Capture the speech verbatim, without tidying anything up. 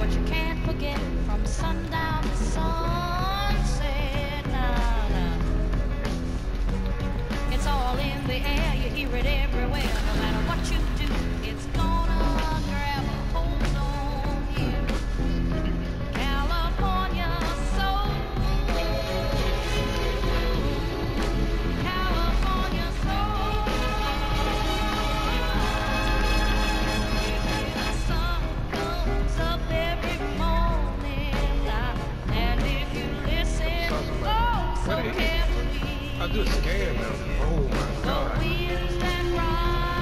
but you can't forget from sundown to sunset. Nah, nah. It's all in the air, you hear it everywhere. No matter what you do, it's gonna grab a hold on you. California soul, California soul. The sun comes up every morning, and if you listen, oh, so What is it? carefully. I just scared them. Oh my The God. winds that rise